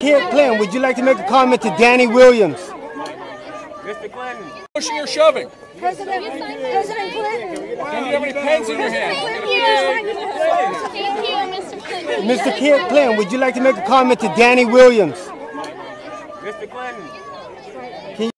Kid Clinton, would you like to make a comment to Danny Williams? Mr. Clinton. Pushing or shoving? President Clinton. Do you have any pens in your hand? Thank you, Mr. Clinton. Mr. Kid Clinton, would you like to make a comment to Danny Williams? Mr. Clinton.